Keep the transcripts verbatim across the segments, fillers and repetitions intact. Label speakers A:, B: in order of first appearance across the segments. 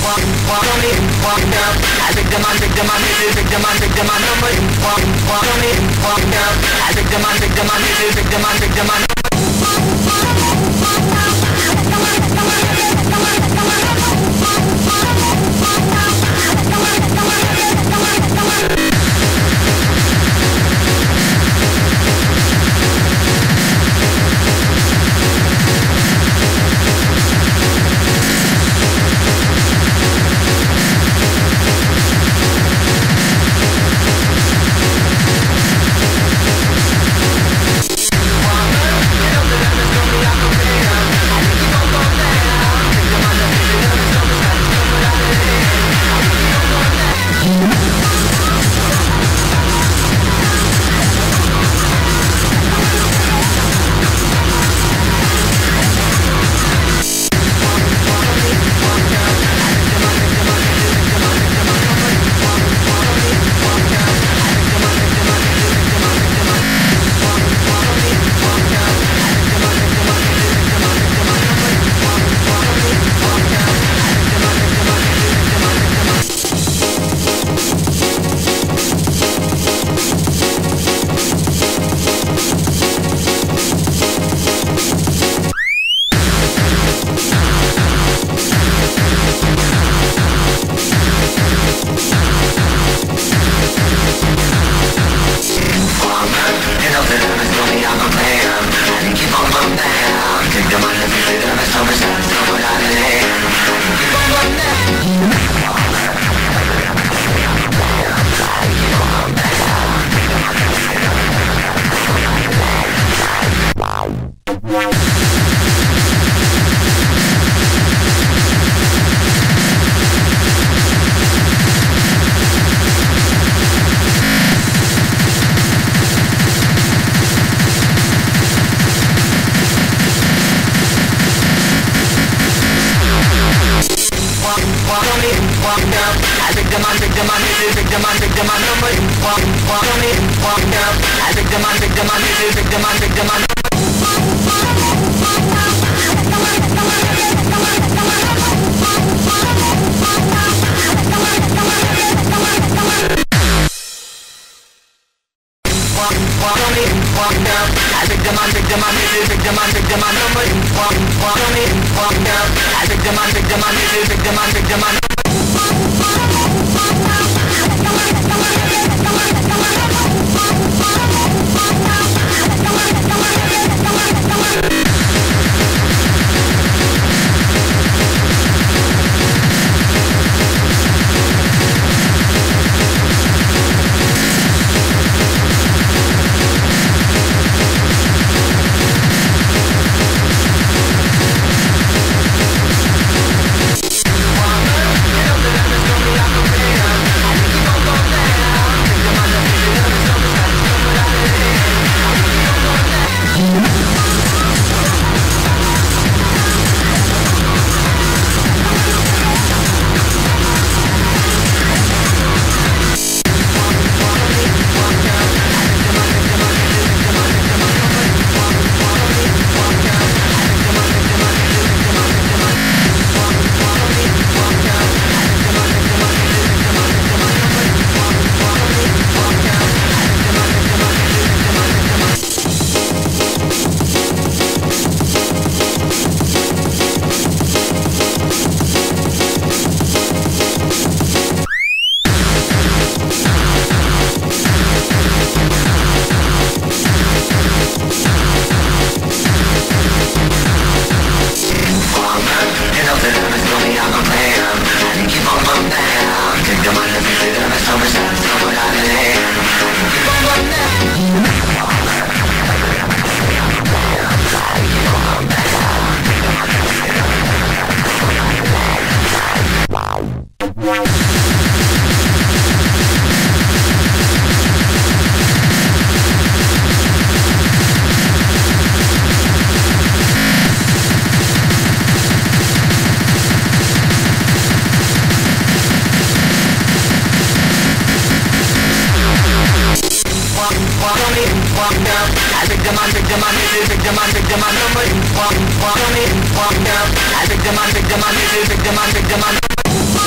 A: Walk, walk on it, walk down. I take the man, take the man, take the man, take the man.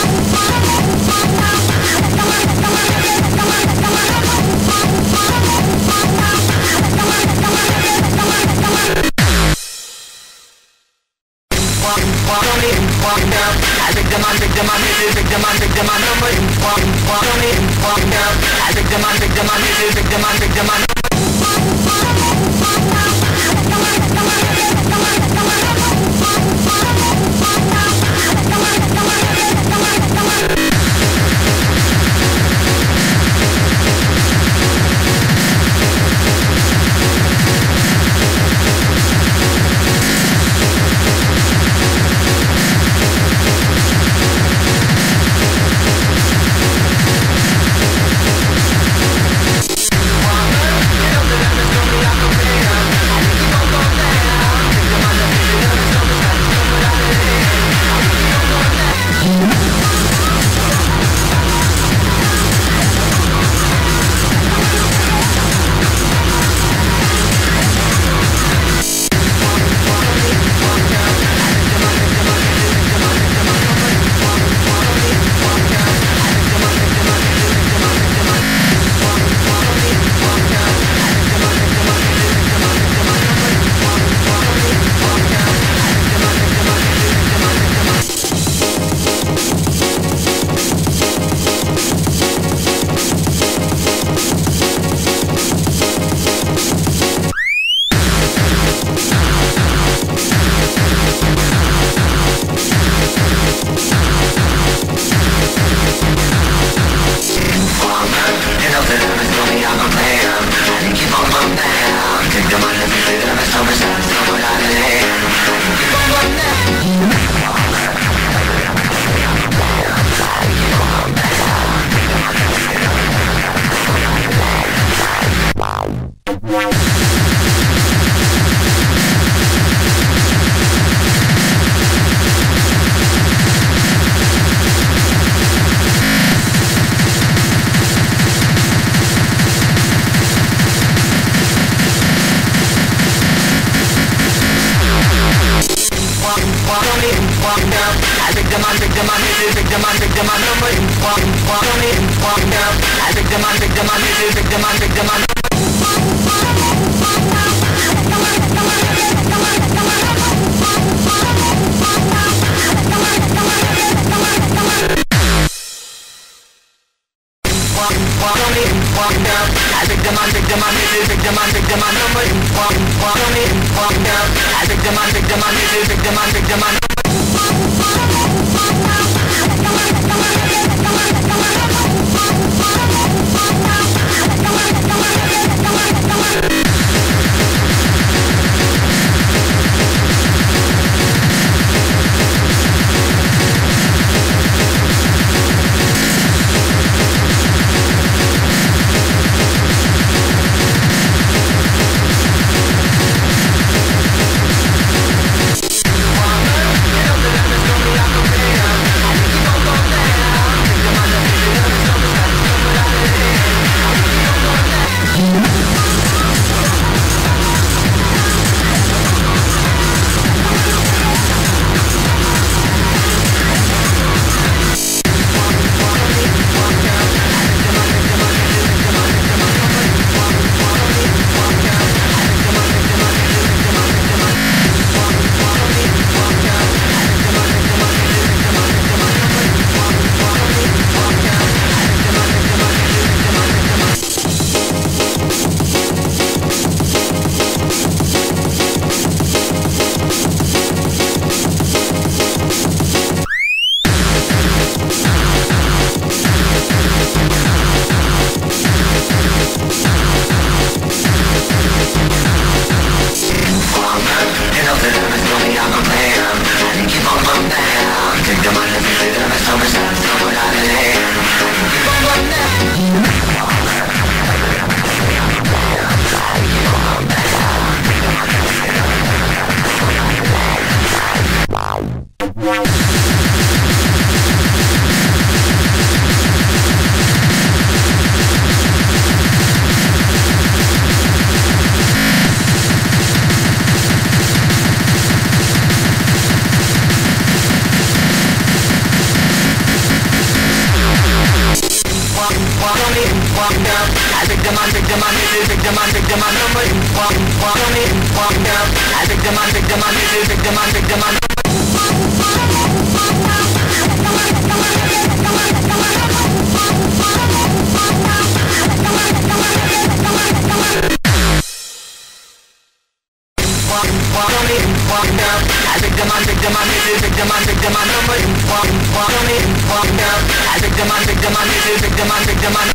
A: I take them on, take them on, take them on, take them on, number one, one, me, one down. I take them on, take them on, take them on, take them on. victim, I'm victim, I'm number one, one, only one down. I victim, I'm victim, I'm victim, I'm victim, I'm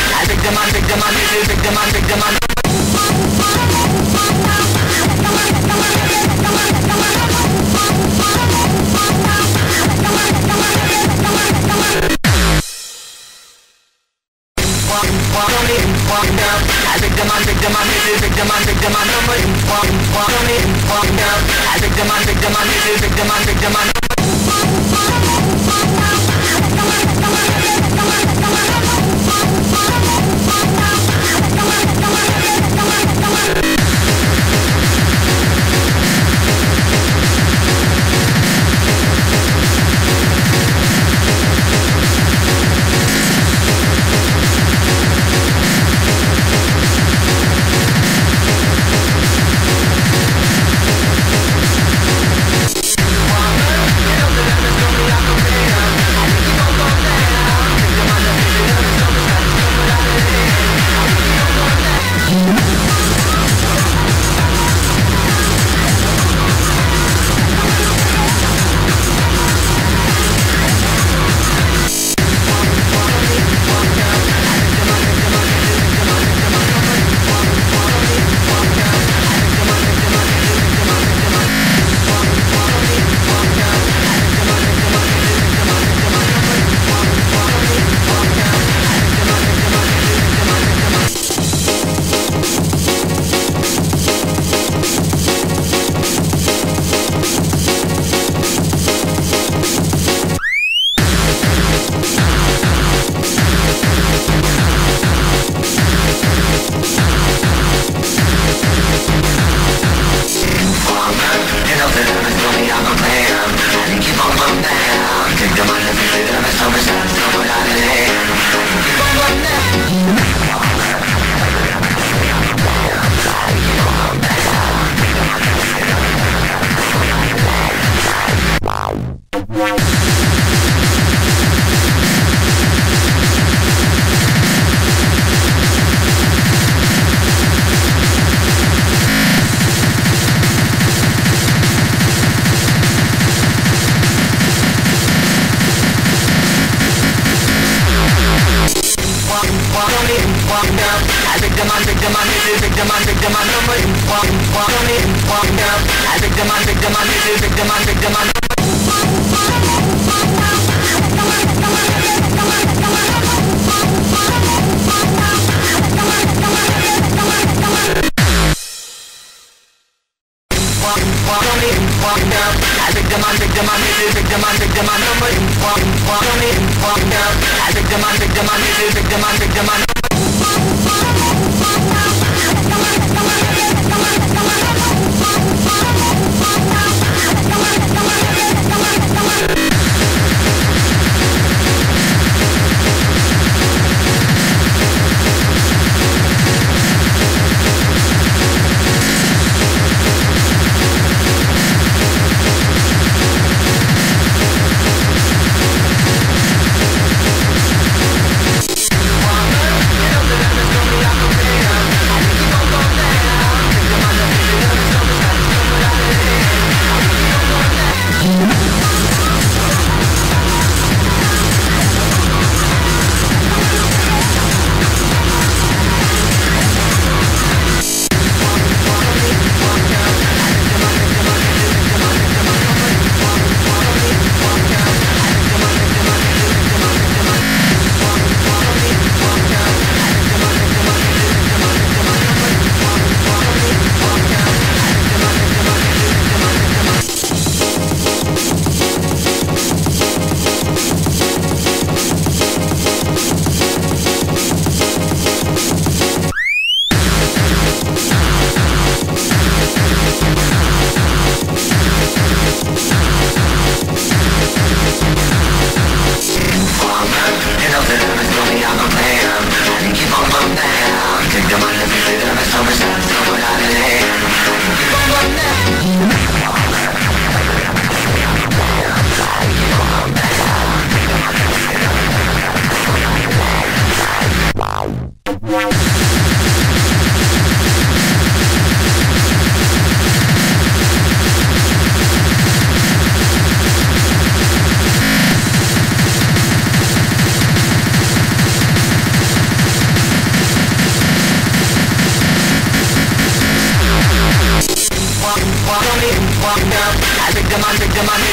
B: Victim, I'm victim, I'm victim, I'm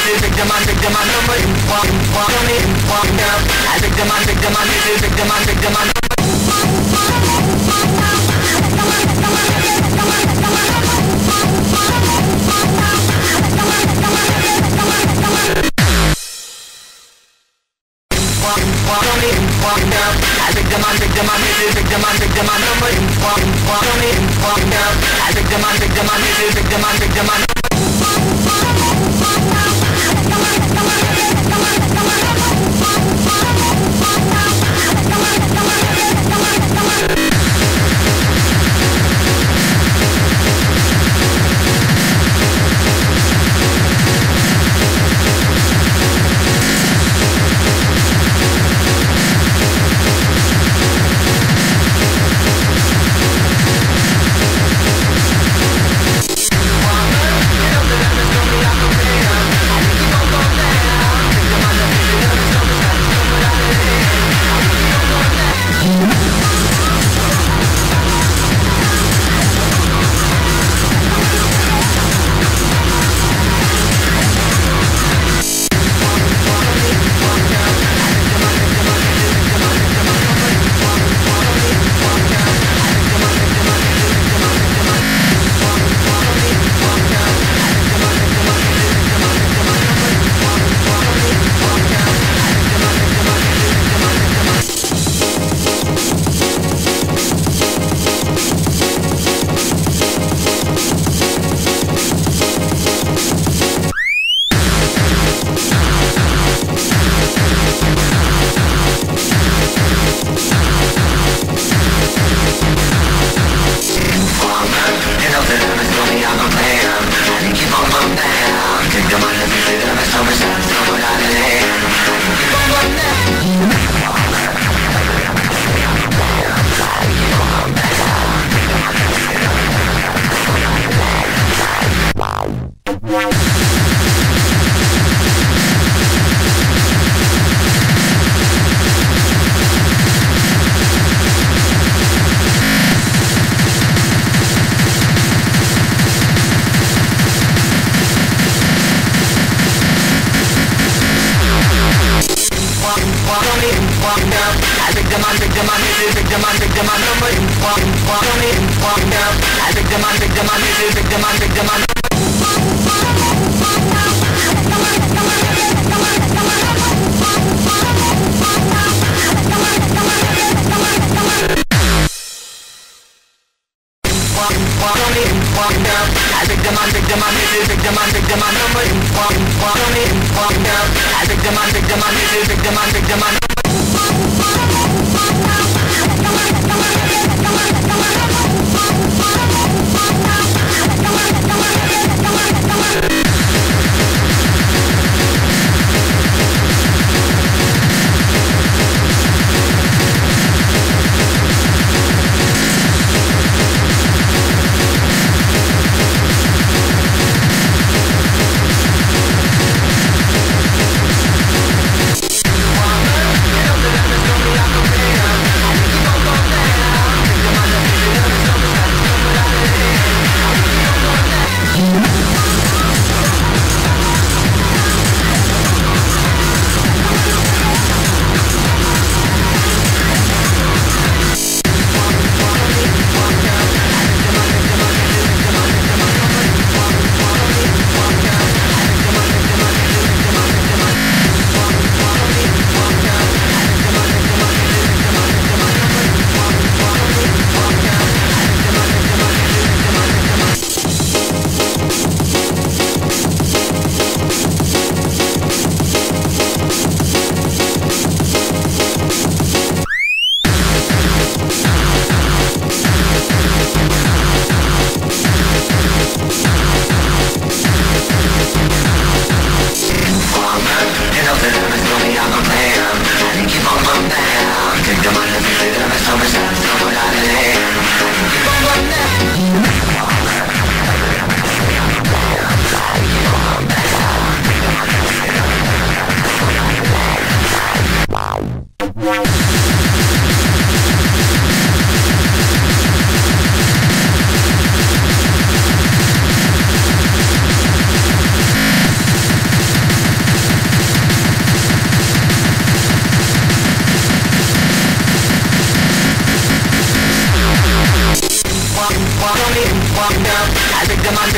A: is victim, I'm victim, I'm number one, one, only one down. I victim, I'm victim, I'm is victim, I'm victim, I'm only one down. I victim, I'm victim, I'm is victim, I'm victim, I'm number one, one, only one down. I victim, I'm victim, I'm is victim, I'm victim, I'm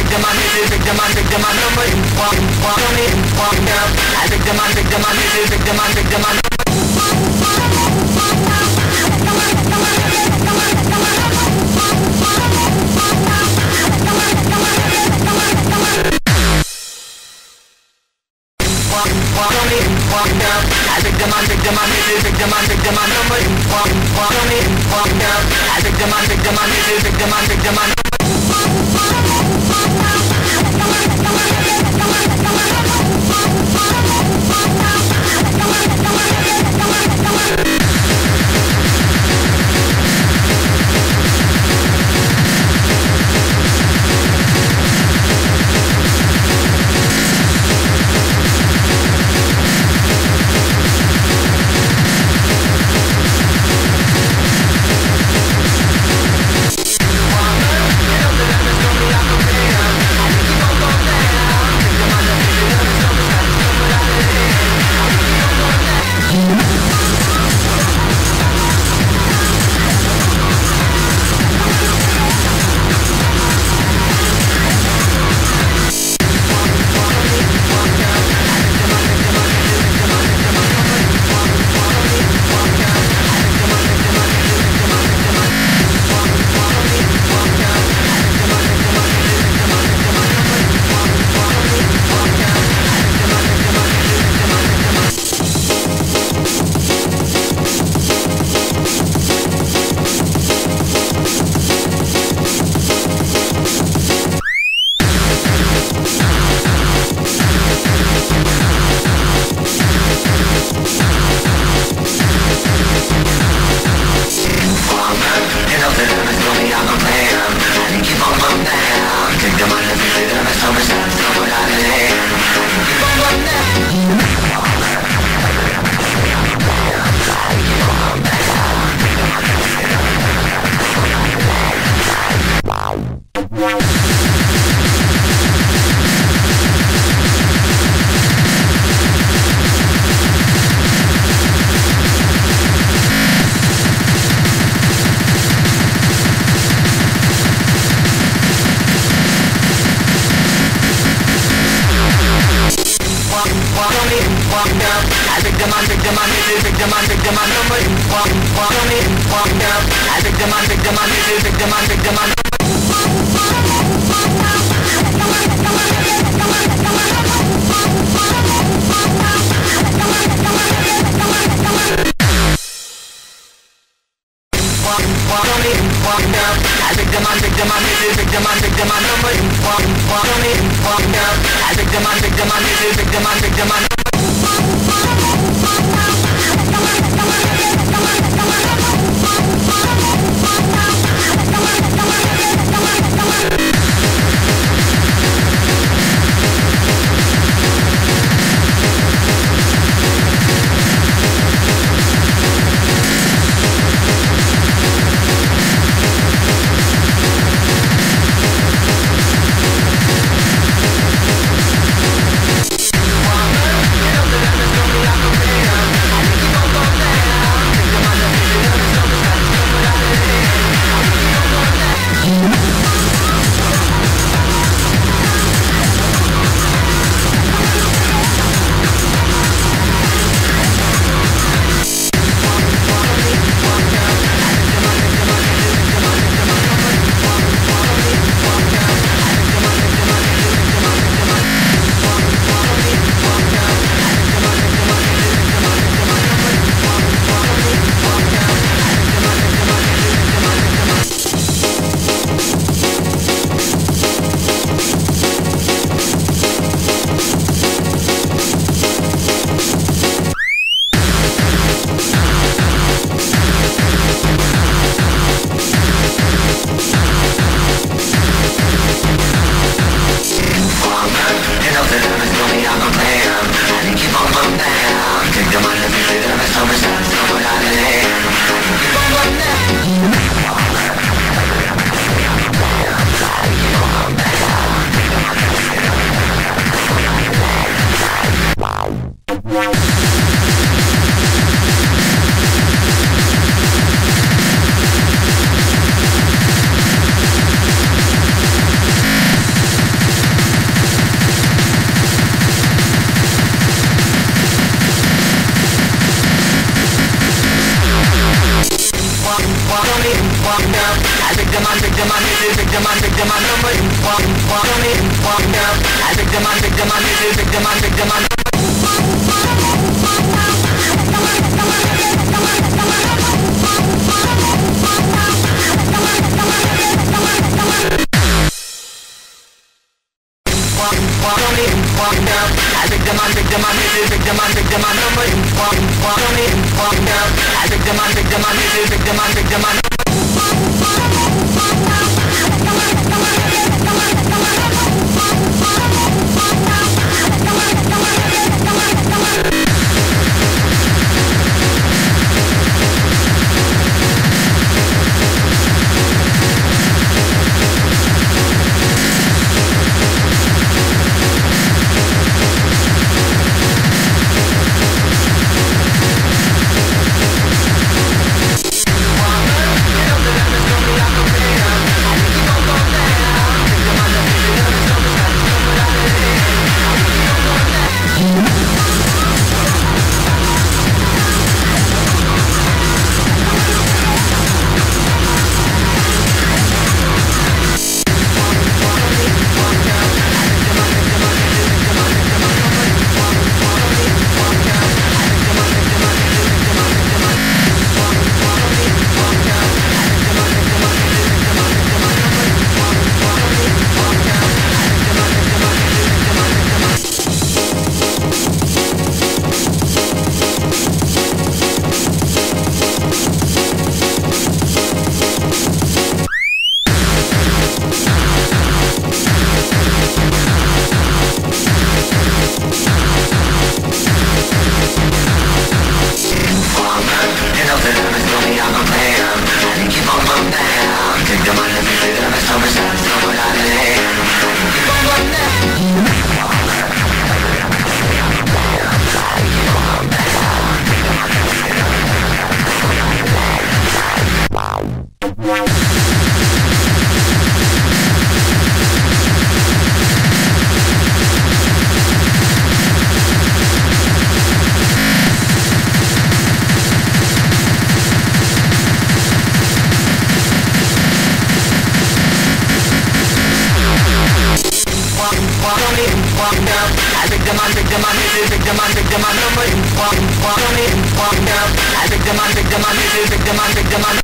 A: victim, I'm this victim, I'm victim, I'm number one, one, on it, one down. I victim, I'm victim, I'm this victim, I'm victim, I'm one, one, on it, one down. I victim, I'm victim, I'm this victim, I'm victim, I'm number one, one, on it, one down. I victim, I'm victim, I'm this victim, I'm victim, I'm victim, I'm the victim, I'm victim, I'm number one, one, me, one down. I victim, I'm victim, I'm the victim, I'm victim, I'm one, one, me, one down. I victim, I'm victim, I'm the victim, I'm victim, I'm number one, one, me, one down. I victim, I'm victim, I'm the victim, I'm victim, I'm one down. I victim, I'm victim, I'm the victim, I'm victim, I'm number one, one, me, one down. I victim, I'm victim, I'm the victim, I'm victim, I'm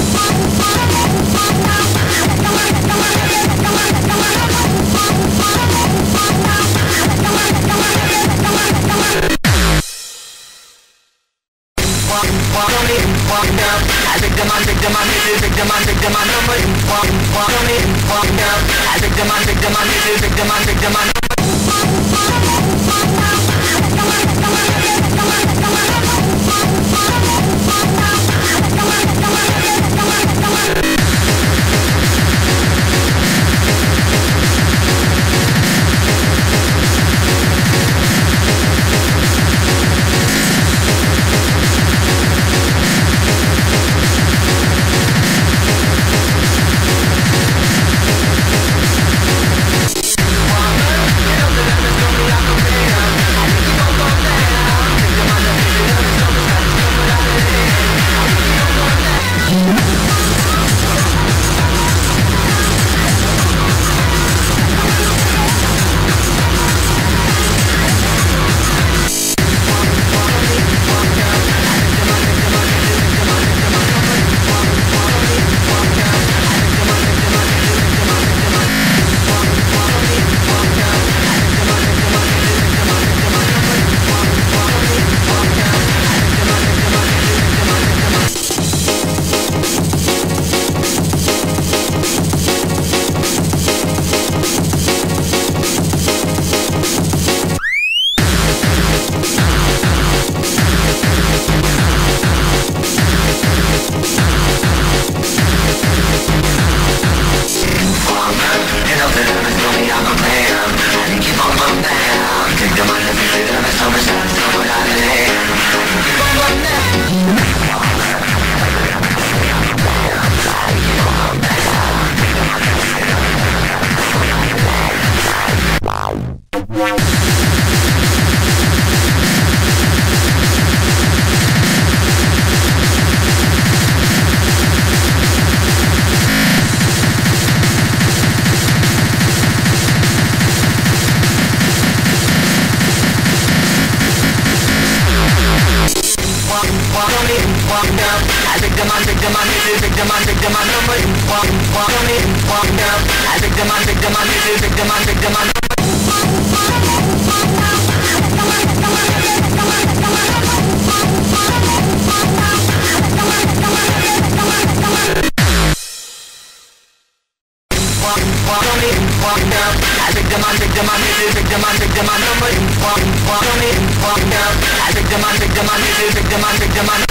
A: one, one, me, one down. I victim, I'm victim, I'm the victim, I'm victim, I'm number one, one, me, one down. I victim, I'm victim, I'm the victim, I'm victim, I'm walk down. I take them on, take them on, take them on, take them on, number walk, walk on me, walk down. I take them on, take them on, take them on, take them on. Walk, walk on me, walk down. I take them on, take them on, take them on, take them on, number walk, walk on me, walk down. I take them on, take them on, take them on, take them on.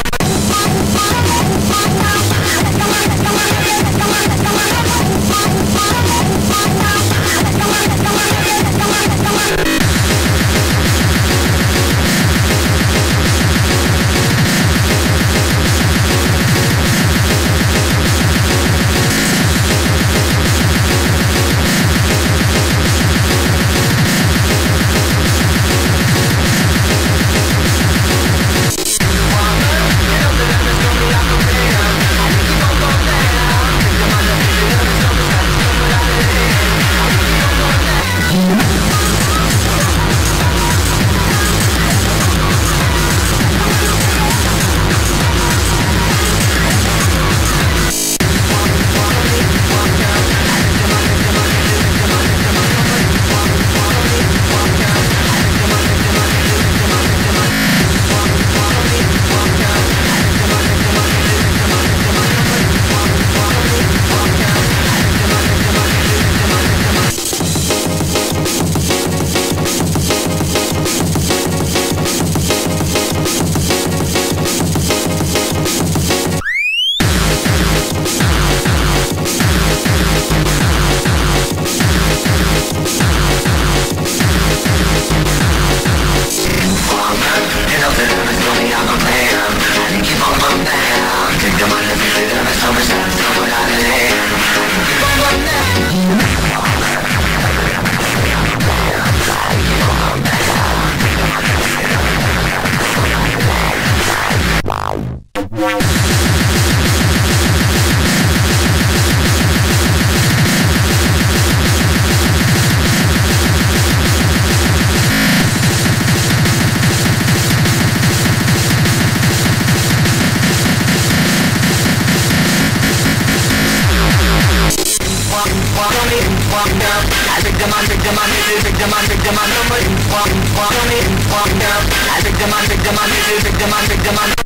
A: Walk on me, walk down. I take them on, take them on, take them on, take them on, number walk, walk on me, walk down. I take them on, take them on, take them on, take them on.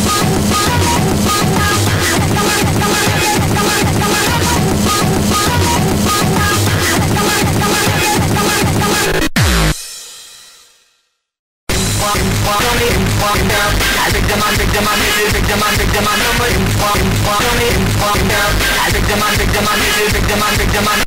A: Walk, walk on me, walk down. I take them on, take them on, take them on, take them on, number walk, walk on me, walk down. I take them on, take them on, take them on, take them on.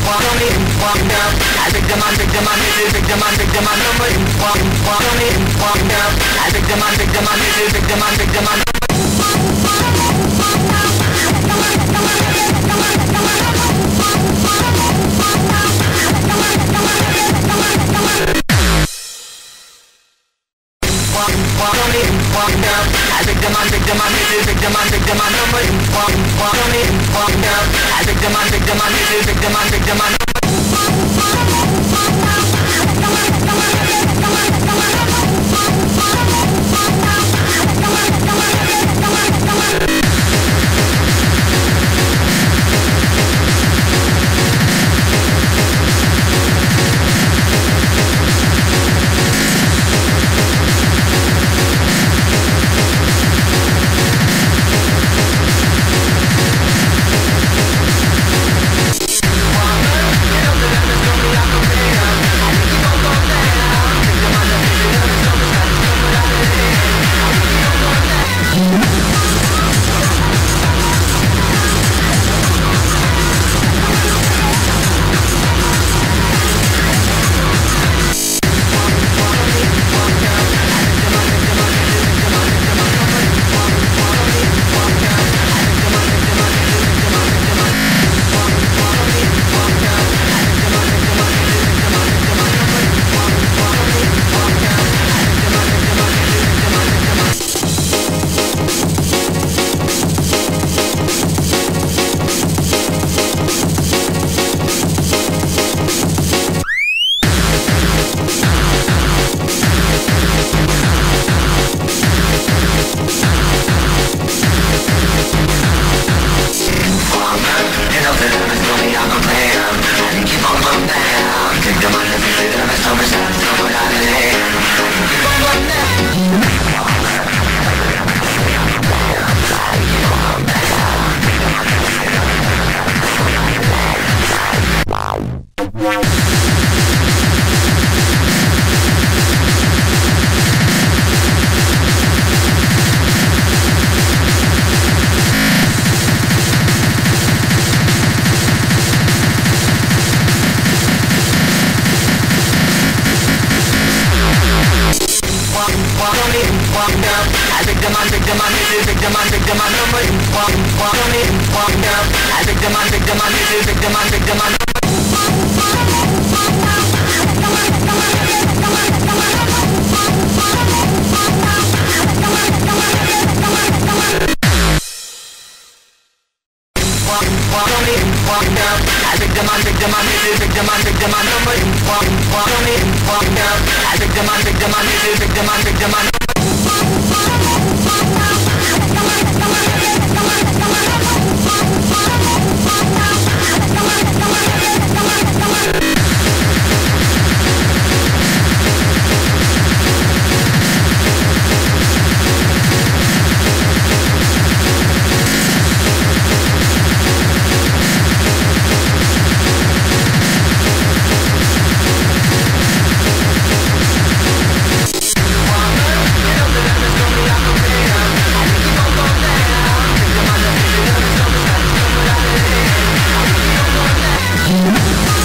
A: We'll be right back.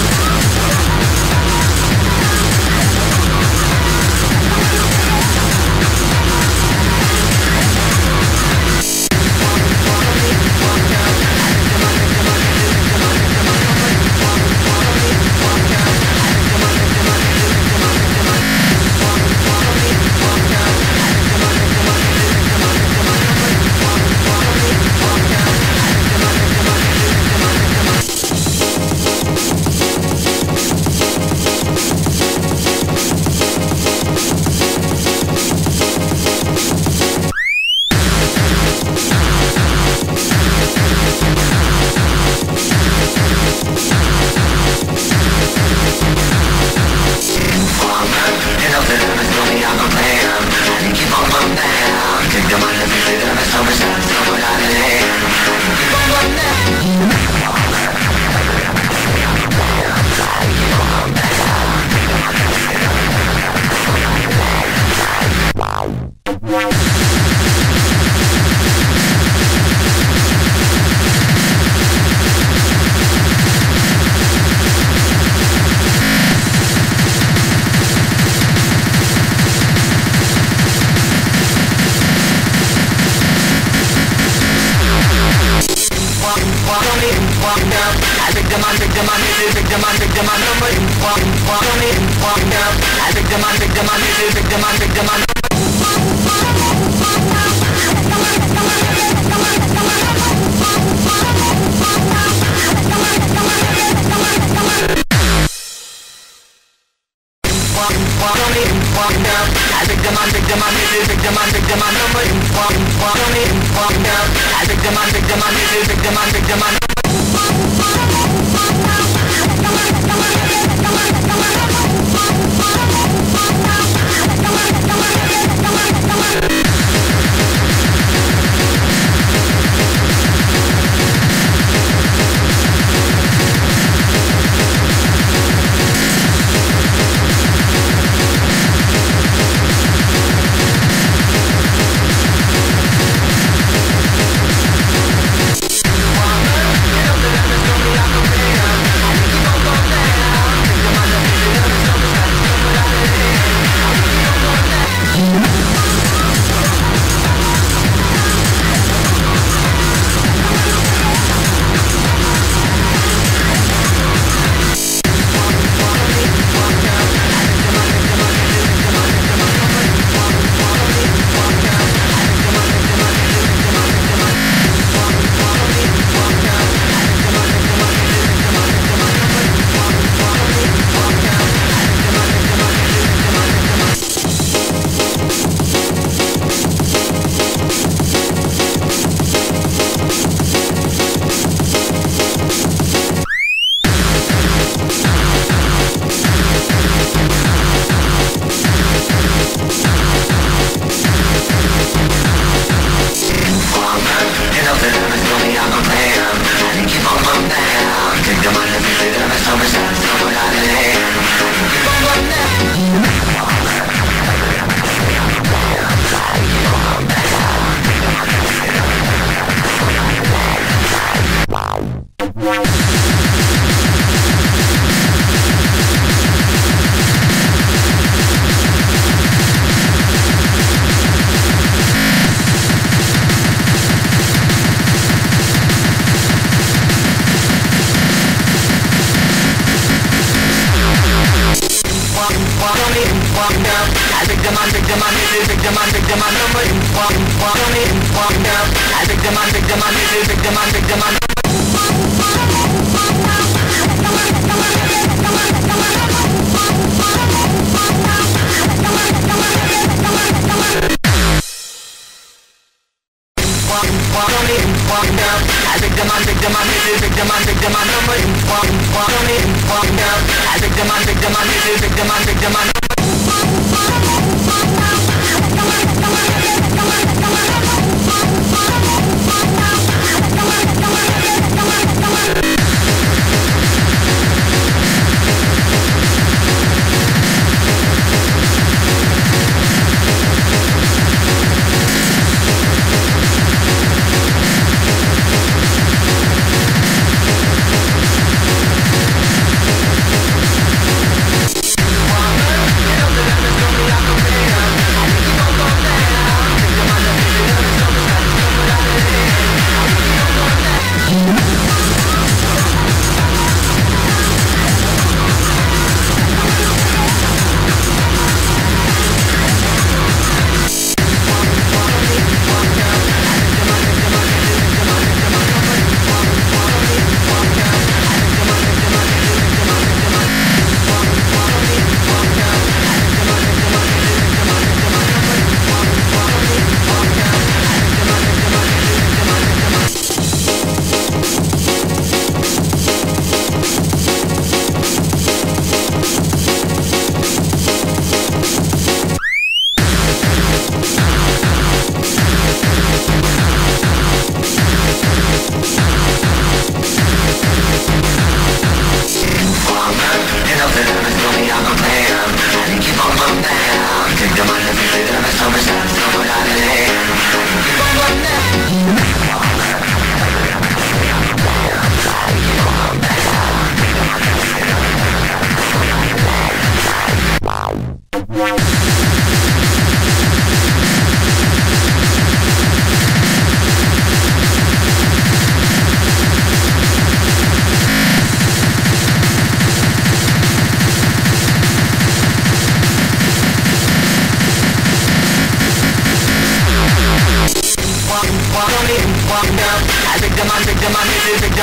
A: victim, victim, I'm number one, one, only one girl. I victim, I'm victim, I'm victim, victim, I'm victim, I'm one, one, only one girl. I victim, I'm victim, I'm victim, victim, I'm victim, I'm number one, one, only one girl. I victim, I'm victim, I'm victim, victim, I'm victim, I'm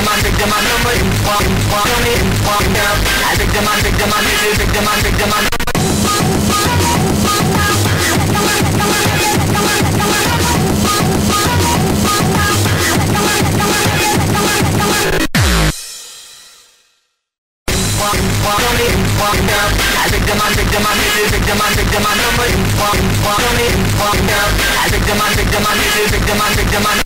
A: victim, I'm victim, I'm number one, one, only one down. I victim, I'm victim, I'm victim, I'm victim, I'm one, one, only one down. I victim, I'm victim, I'm victim, I'm victim, I'm number one, one, only one down. I victim, I'm victim, I'm victim, I'm victim, I'm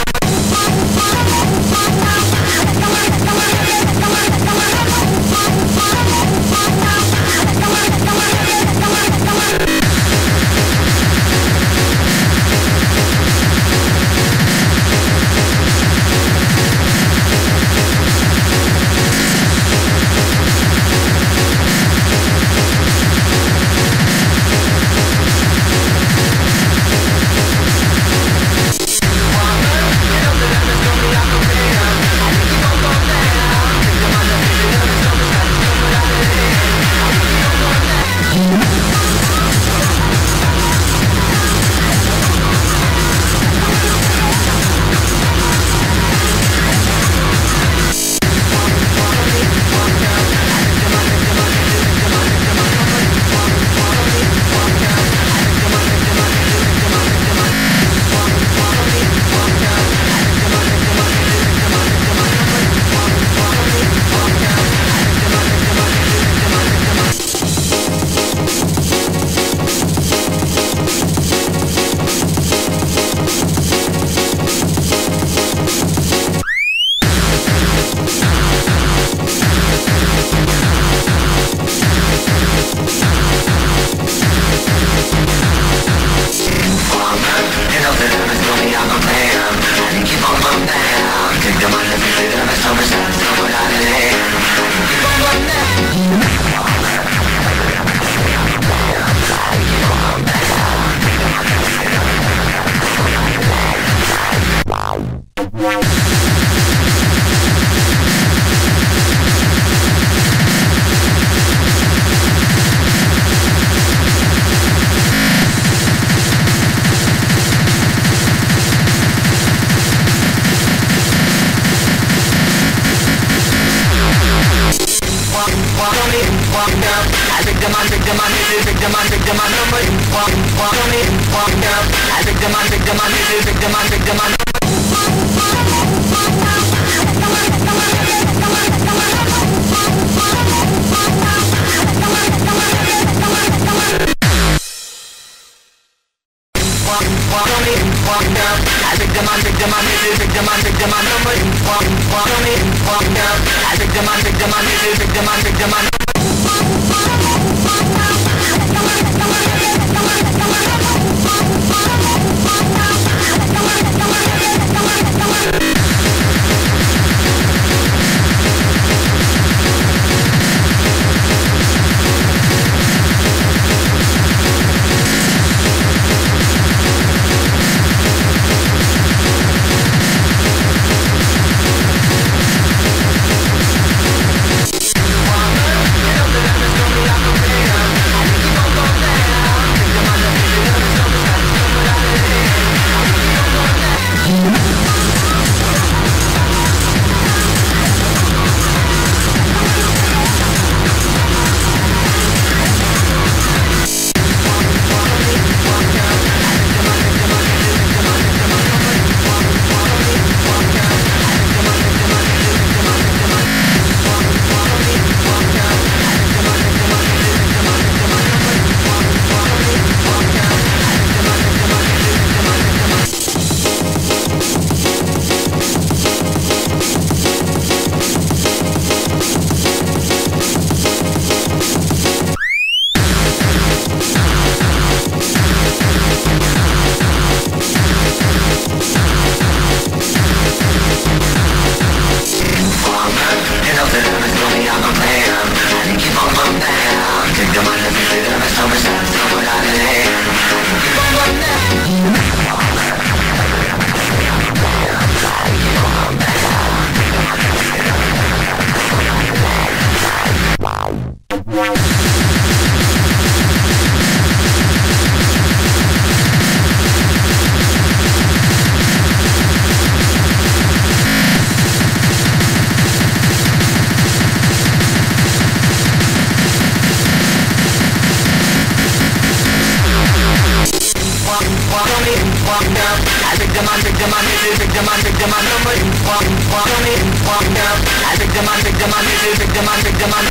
A: victim, I'm victim, I'm victim, victim, I'm victim, I'm number one, one, only one girl. I victim, I'm victim, I'm victim, victim, I'm victim, I'm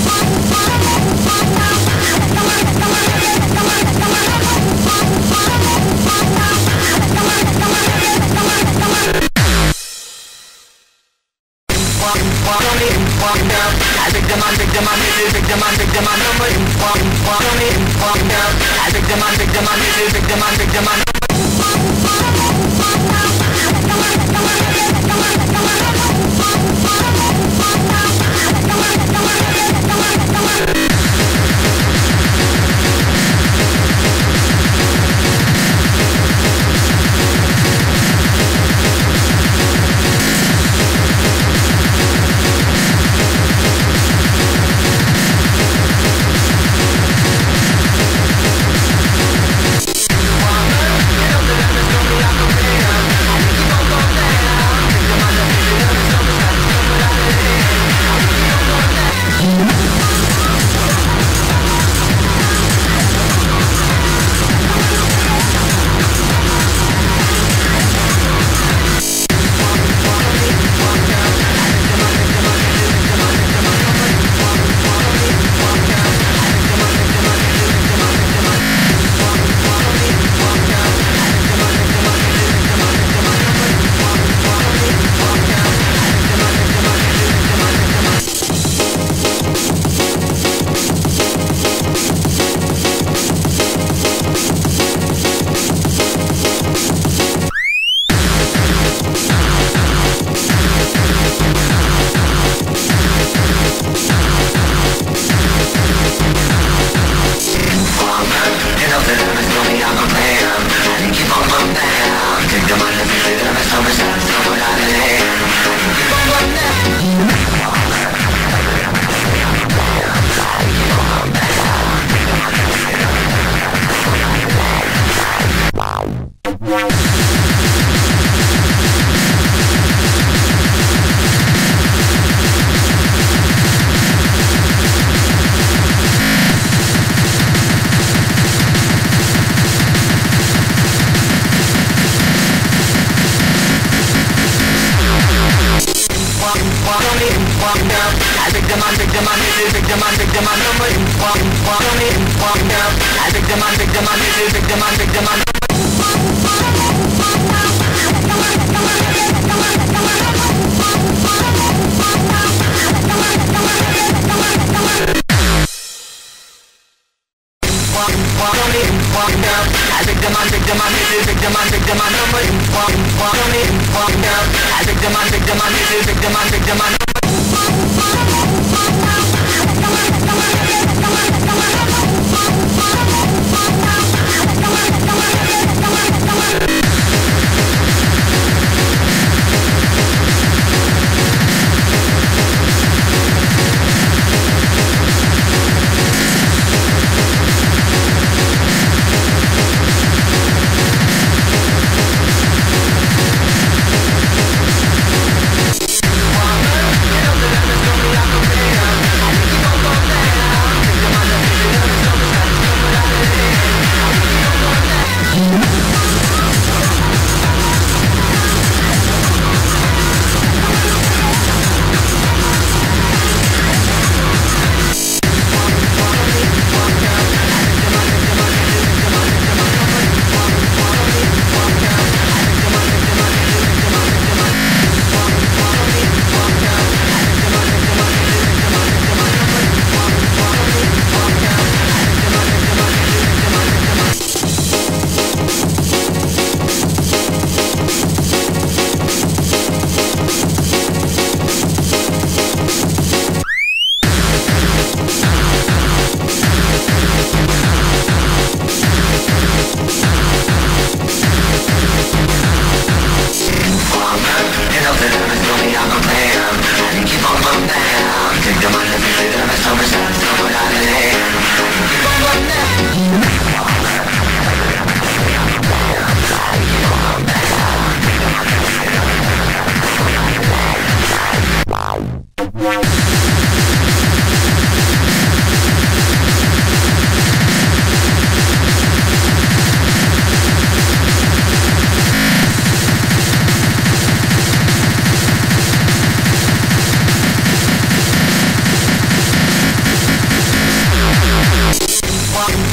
A: one, one, only one girl. I victim, I'm victim, I'm victim, victim, I'm victim, I'm number one, one, only one girl. I victim, I'm victim, I'm victim, victim, I'm victim, I'm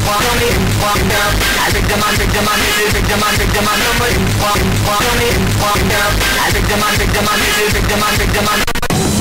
A: Tell me what now. I think the man, think the man, think the man, think the man, number what? Tell me what now. I think the man, think the man, think the man, think the man.